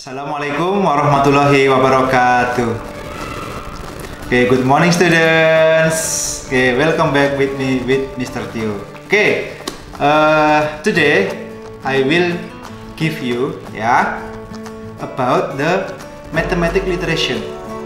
Assalamualaikum warahmatullahi wabarakatuh. Okay, good morning students. Okay, welcome back with me with Mr. Tio. Okay, today I will give you about the mathematics literature.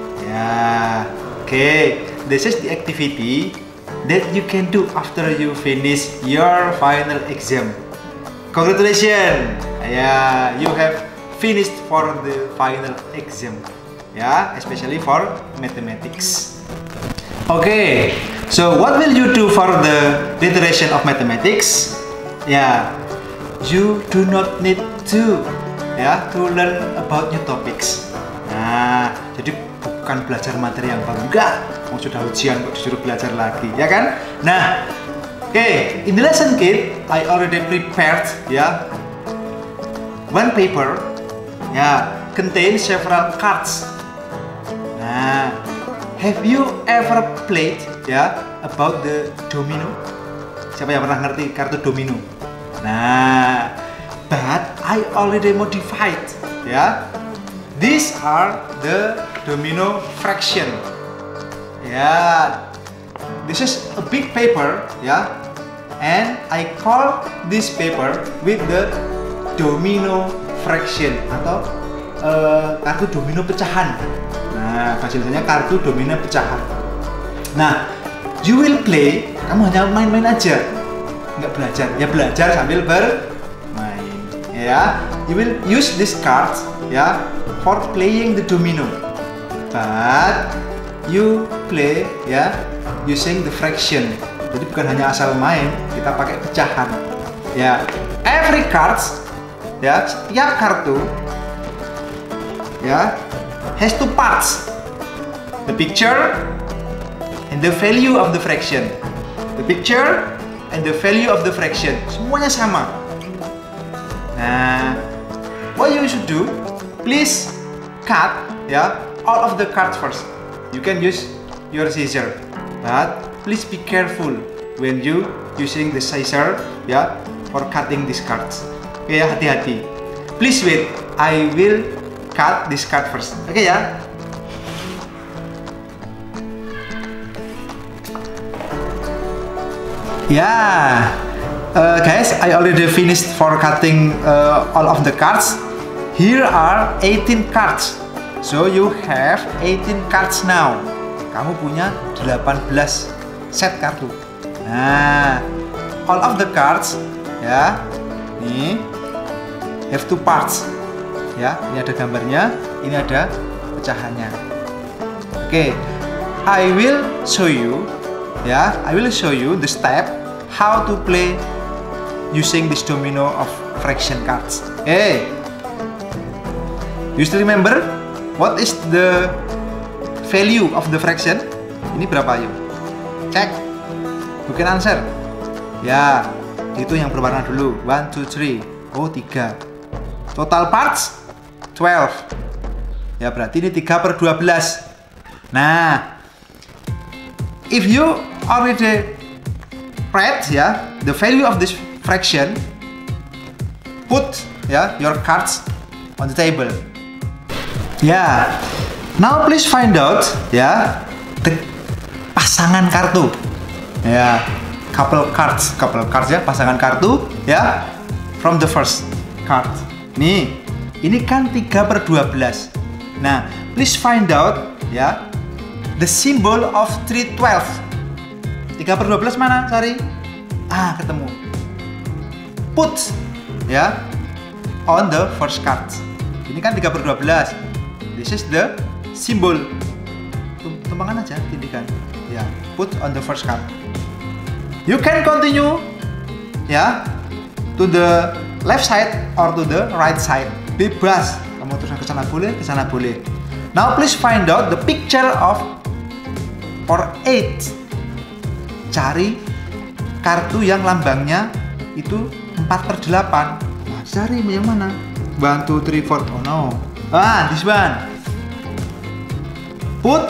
Okay, this is the activity that you can do after you finish your final exam. Congratulations, you have finished for the final exam, especially for mathematics. Okay, so what will you do for the literature of mathematics? You do not need to learn about new topics. Nah, jadi bukan belajar materi yang baru, enggak. Mau sudah ujian kok disuruh belajar lagi, ya kan? Nah, okay, in the lesson kit I already prepared one paper. Contain several cards. Nah, have you ever played about the domino? Siapa yang pernah ngerti kartu domino? Nah, but I already modified. These are the domino fraction. This is a big paper, and I call this paper with the domino fraction atau kartu domino pecahan. Nah, bahasa Indonesianya kartu domino pecahan. Nah, you will play, kamu hanya main-main aja, nggak belajar. Ya belajar sambil bermain. You will use this cards for playing the domino. But you play using the fraction. Jadi bukan hanya asal main, kita pakai pecahan. Every cards setiap kartu has two parts, the picture and the value of the fraction. The picture and the value of the fraction semuanya sama. Nah, what you should do, please cut all of the cards first. You can use your scissor, but please be careful when you using the scissor for cutting these cards. Oke, hati-hati. Please wait, I will cut this card first. Oke ya. Guys, I already finished for cutting all of the cards. Here are 18 cards. So you have 18 cards now. Kamu punya 18 set kartu. Nah, all of the cards nih have two parts. Ini ada gambarnya, ini ada pecahannya. Oke, I will show you the step how to play using this domino of fraction cards. You still remember what is the value of the fraction? Ini berapa yuk? Cek. You can answer. Itu yang berwarna dulu. 1, 2, 3. Oh, 3. Total parts 12. Berarti ini 3/12. Nah, if you already read the value of this fraction, put your cards on the table. Now please find out the pasangan kartu. Couple cards pasangan kartu from the first card. Nih, ini kan 3/12. Nah, please find out the symbol of 312. 3/12 mana, Sari? Ketemu. Put on the first card. Ini kan 3/12. This is the symbol. Tumpangan aja, tindikan. Put on the first card. You can continue to the left side or to the right side. Bebas. Kamu terus ke sana boleh, ke sana boleh. Now please find out the picture of for 8. Cari kartu yang lambangnya itu 4/8. Nah, cari yang mana? 1, 2, 3, 4. Oh no. This one. Put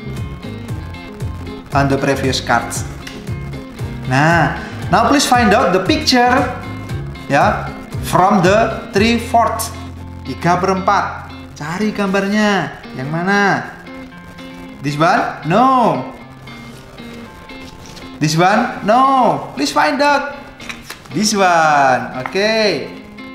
on the previous cards. Now please find out the picture from the 3/4. 3/4. Cari gambarnya. Yang mana? This one? No. This one? No. Please find out. This one. Okay.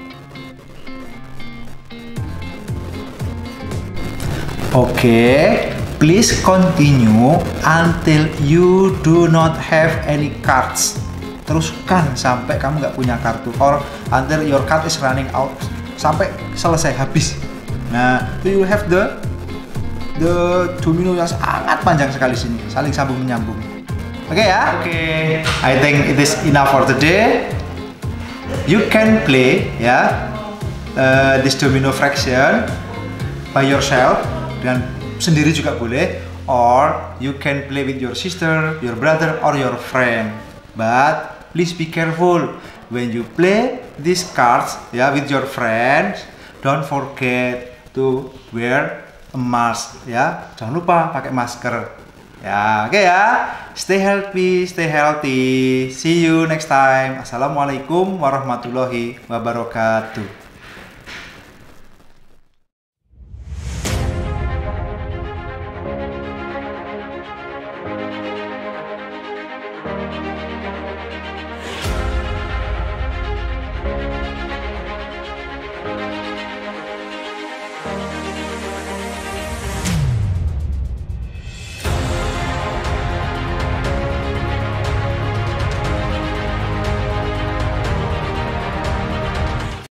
Okay. Please continue until you do not have any cards. Teruskan sampai kamu nggak punya kartu, or until your card is running out, sampai selesai habis. Nah, you have the domino yang sangat panjang sekali sini, saling sambung menyambung. Oke ya? Oke. I think it is enough for today. You can play ya this domino fraction by yourself, dan sendiri juga boleh, or you can play with your sister, your brother, or your friend. But please be careful when you play these cards ya with your friends. Don't forget to wear a mask ya. Jangan lupa pakai masker. Ya, oke ya. Stay healthy, stay healthy. See you next time. Assalamualaikum warahmatullahi wabarakatuh.